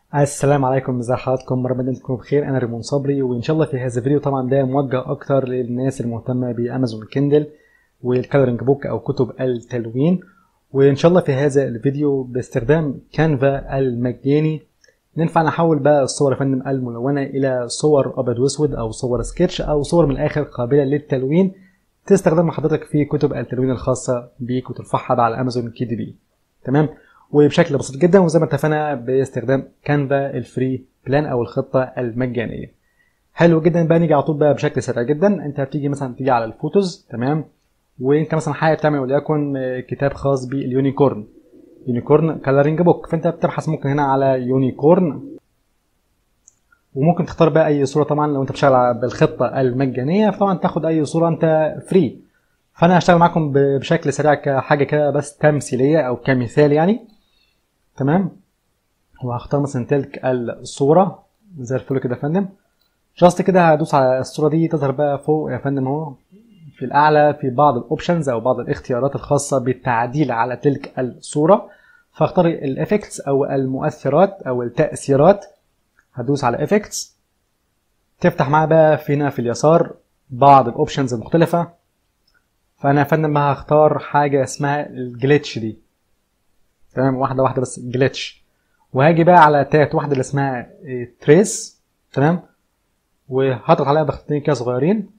السلام عليكم، ازي حضراتكم؟ رمضان تكونوا بخير. انا ريمون صبري، وان شاء الله في هذا الفيديو طبعا ده موجه اكتر للناس المهتمه بامازون كيندل والكالرنج بوك او كتب التلوين. وان شاء الله في هذا الفيديو باستخدام كانفا المجاني ننفع نحول بقى الصور يا فندم الملونه الى صور ابيض واسود او صور سكتش او صور من الاخر قابله للتلوين تستخدمها حضرتك في كتب التلوين الخاصه بيك وترفعها بقى على امازون كي دي بي. تمام، وبشكل بسيط جدا وزي ما اتفقنا باستخدام كانفا الفري بلان او الخطه المجانيه. حلو جدا بقى، نيجي على طول بقى بشكل سريع جدا. انت بتيجي مثلا تيجي على الفوتوز، تمام، وانت مثلا حابب تعمل وليكن كتاب خاص باليونيكورن، يونيكورن كالرنج بوك، فانت بتبحث ممكن هنا على يونيكورن، وممكن تختار بقى اي صوره. طبعا لو انت بتشتغل بالخطه المجانيه فطبعا تاخد اي صوره انت فري. فانا هشتغل معاكم بشكل سريع كحاجه كده بس تمثيليه او كمثال يعني. تمام، وهختار مثلا تلك الصورة زي الفل كده يا فندم. جاست كده هدوس على الصورة دي تظهر بقى فوق يا فندم اهو في الأعلى في بعض الأوبشنز أو بعض الاختيارات الخاصة بالتعديل على تلك الصورة. فاختار الإفكتس أو المؤثرات أو التأثيرات، هدوس على إفكتس، تفتح معايا بقى هنا في اليسار بعض الأوبشنز المختلفة. فأنا يا فندم هختار حاجة اسمها الجليتش دي، تمام، واحدة واحدة بس جليتش. وهاجي بقى على تالت واحدة اللي اسمها تريس، تمام، وهضغط عليها ضغطتين كده صغيرين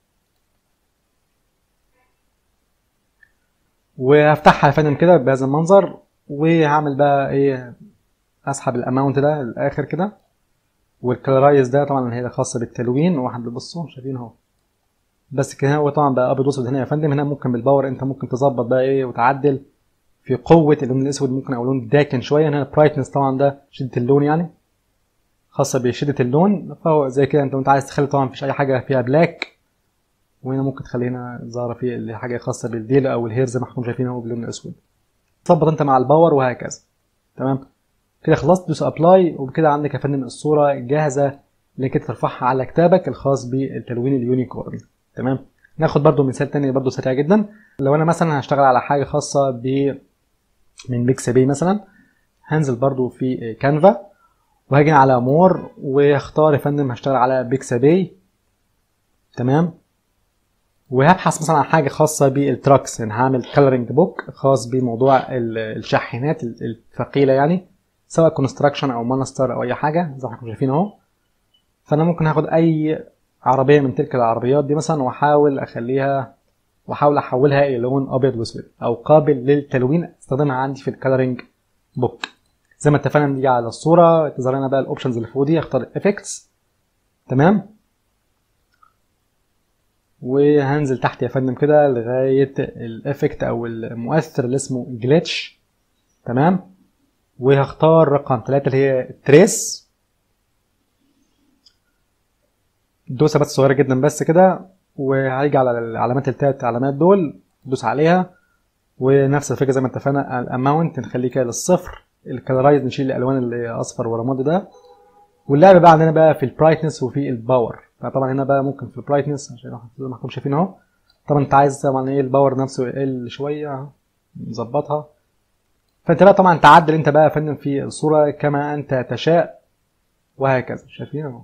وهفتحها يا فندم كده بهذا المنظر. وهعمل بقى ايه، اسحب الاماونت ده للاخر كده، والكلارايز ده طبعا هي خاصة بالتلوين. واحد بصوا شايفين اهو بس كده. هو طبعا بقى ابيض واسود هنا يا فندم. هنا ممكن بالباور انت ممكن تظبط بقى ايه وتعدل في قوة اللون الاسود، ممكن او لون داكن شوية. هنا البرايتنس طبعا ده شدة اللون يعني خاصة بشدة اللون، فهو زي كده. انت عايز تخلي طبعا مفيش اي حاجة فيها بلاك، وهنا ممكن تخلي هنا ظاهرة فيه اللي حاجة خاصة بالديل او الهير زي ما احنا شايفين اهو باللون الاسود. تظبط انت مع الباور وهكذا. تمام كده خلصت، دوس ابلاي، وبكده عندك يا فندم الصورة جاهزة انك ترفعها على كتابك الخاص بالتلوين اليونيكورن. تمام، ناخد برضو مثال تاني برضو سريع جدا. لو انا مثلا هشتغل على حاجة خاصة من بيكسابي مثلا، هنزل برضو في كانفا وهاجي على مور واختار يا فندم هشتغل على بيكسابي. تمام، وهبحث مثلا عن حاجه خاصه بالتراكس، يعني هعمل كالرنج بوك خاص بموضوع الشاحنات الثقيله يعني، سواء كونستراكشن او مانستر او اي حاجه زي ما احنا شايفين اهو. فانا ممكن هاخد اي عربيه من تلك العربيات دي مثلا واحاول احولها الى لون ابيض واسود او قابل للتلوين، استخدمها عندي في الكالرنج بوك. زي ما اتفقنا نيجي على الصوره تظهر لنا بقى الاوبشنز اللي فوق دي، اختار افكتس. تمام، وهنزل تحت يا فندم كده لغايه الافكت او المؤثر اللي اسمه جليتش. تمام، وهختار رقم 3 اللي هي تريس. دوسه بس صغيره جدا بس كده، وهيجي على العلامات التلات علامات دول دوس عليها. ونفس الفكره زي ما اتفقنا، الاماونت نخليه كده للصفر، الكالرايز نشيل الالوان اللي اصفر ورمادي ده. واللعبه بقى عندنا بقى في البرايتنس وفي الباور. فطبعا هنا بقى ممكن في البرايتنس عشان زي ما انتم شايفين اهو. طبعا انت عايز طبعا ايه الباور نفسه يقل شويه، نظبطها. فانت بقى طبعا تعدل انت بقى يا فندم في الصوره كما انت تشاء وهكذا. شايفين اهو،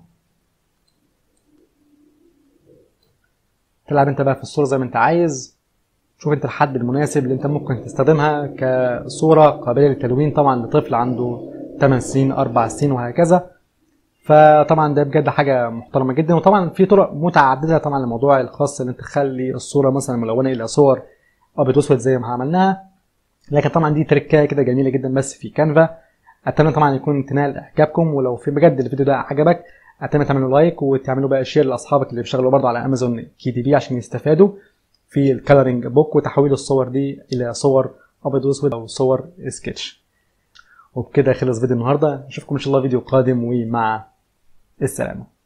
تلعب انت بقى في الصوره زي ما انت عايز. شوف انت الحد المناسب اللي انت ممكن تستخدمها كصوره قابله للتلوين طبعا لطفل عنده 8 سنين 4 سنين وهكذا. فطبعا ده بجد حاجه محترمه جدا. وطبعا في طرق متعدده طبعا للموضوع الخاص ان انت تخلي الصوره مثلا ملونه الى صور ابيض واسود زي ما عملناها. لكن طبعا دي تركايه كده جميله جدا بس في كانفا. اتمنى طبعا يكون تنال اعجابكم، ولو في بجد الفيديو ده عجبك اتمنى تعملوا لايك وتعملوا بقى شير لاصحابك اللي بيشتغلوا برضه على امازون كي دي بي عشان يستفادوا في الكالرنج بوك وتحويل الصور دي الى صور ابيض واسود او صور سكتش. وبكده خلص فيديو النهارده، اشوفكم ان شاء الله فيديو قادم ومع السلامة.